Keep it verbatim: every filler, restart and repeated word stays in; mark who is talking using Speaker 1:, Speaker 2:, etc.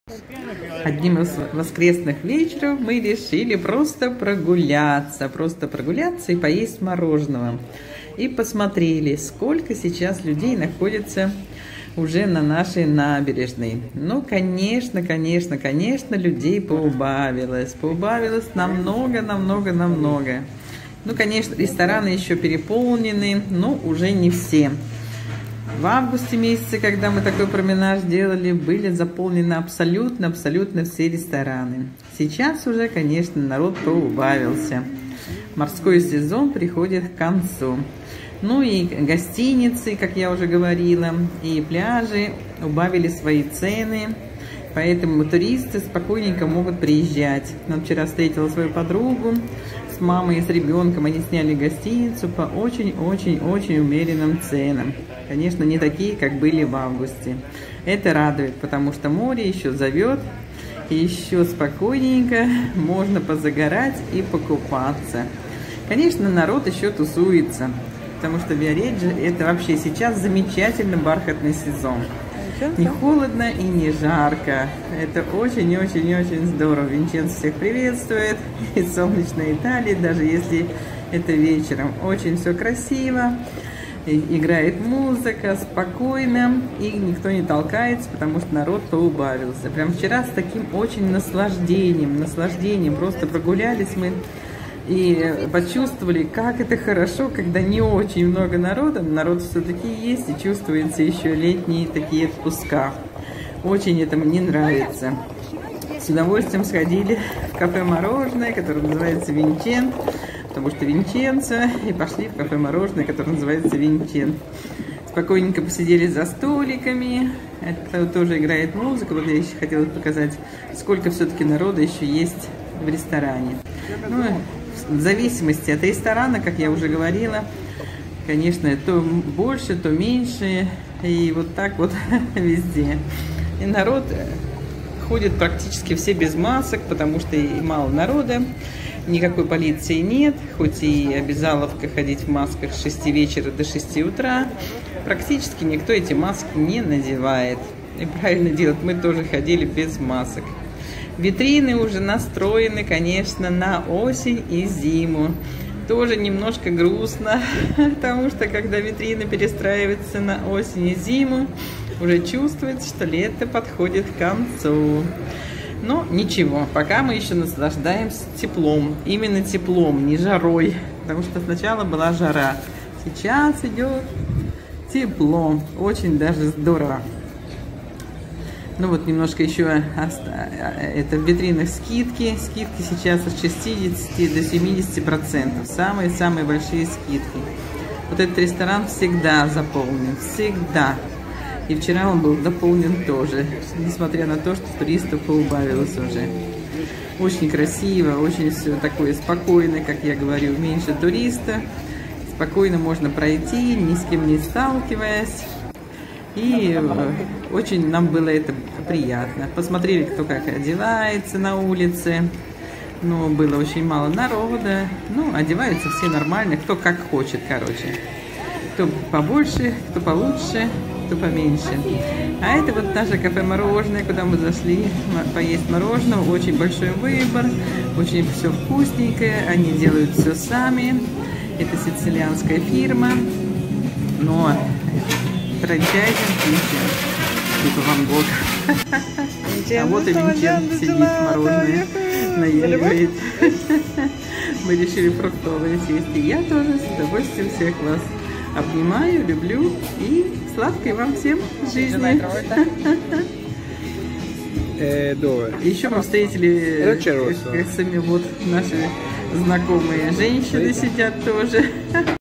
Speaker 1: Одним из воскресных вечеров мы решили просто прогуляться, просто прогуляться и поесть мороженого. И посмотрели, сколько сейчас людей находится уже на нашей набережной. Ну, конечно, конечно, конечно, людей поубавилось. Поубавилось намного, намного, намного. Ну, конечно, рестораны еще переполнены, но уже не все. В августе месяце, когда мы такой променаж делали, были заполнены абсолютно, абсолютно все рестораны. Сейчас уже, конечно, народ поубавился. Морской сезон приходит к концу. Ну и гостиницы, как я уже говорила, и пляжи убавили свои цены. Поэтому туристы спокойненько могут приезжать. Я вчера встретила свою подругу с мамой и с ребенком. Они сняли гостиницу по очень-очень-очень умеренным ценам. Конечно, не такие, как были в августе. Это радует, потому что море еще зовет. И еще спокойненько можно позагорать и покупаться. Конечно, народ еще тусуется. Потому что Виареджо это вообще сейчас замечательный бархатный сезон. Не холодно и не жарко. Это очень-очень-очень здорово. Винченцо всех приветствует. И солнечная Италия, даже если это вечером. Очень все красиво. И играет музыка, спокойно. И никто не толкается, потому что народ поубавился. Прям вчера с таким очень наслаждением. Наслаждением. Просто прогулялись мы. И почувствовали, как это хорошо, когда не очень много народа. Народ все-таки есть и чувствуется еще летние такие отпуска. Очень это мне нравится. С удовольствием сходили в кафе-мороженое, которое называется Винчент, потому что Винченцо, и пошли в кафе-мороженое, которое называется Винчент. Спокойненько посидели за столиками. Это тоже играет музыка. Вот я еще хотела показать, сколько все-таки народа еще есть в ресторане. Ну, в зависимости от ресторана, как я уже говорила, конечно, то больше, то меньше, и вот так вот везде. И народ ходит практически все без масок, потому что и мало народа, никакой полиции нет, хоть и обязаловка ходить в масках с шести вечера до шести утра, практически никто эти маски не надевает. И правильно делать, мы тоже ходили без масок. Витрины уже настроены, конечно, на осень и зиму. Тоже немножко грустно, потому что когда витрина перестраивается на осень и зиму, уже чувствуется, что лето подходит к концу. Но ничего, пока мы еще наслаждаемся теплом. Именно теплом, не жарой. Потому что сначала была жара. Сейчас идет тепло. Очень даже здорово. Ну вот немножко еще это в витринах скидки. Скидки сейчас от шестидесяти до семидесяти процентов. Самые-самые большие скидки. Вот этот ресторан всегда заполнен. Всегда. И вчера он был заполнен тоже. Несмотря на то, что туристов поубавилось уже. Очень красиво, очень все такое спокойное, как я говорю, меньше туристов. Спокойно можно пройти, ни с кем не сталкиваясь. И очень нам было это приятно. Посмотрели, кто как одевается на улице. Но было очень мало народа. Ну, одеваются все нормально, кто как хочет, короче. Кто побольше, кто получше, кто поменьше. А это вот наше кафе-мороженое, куда мы зашли поесть мороженого. Очень большой выбор, очень все вкусненькое. Они делают все сами. Это сицилианская фирма. Но франчайзинг Винчент. Типа Ван Гог. А вот и Винчент сидит, мороженое наеливает. Мы решили фруктовое съесть. И я тоже с удовольствием всех вас обнимаю, люблю. И сладкой вам всем жизни. Еще мы встретили сами вот наши знакомые женщины сидят тоже.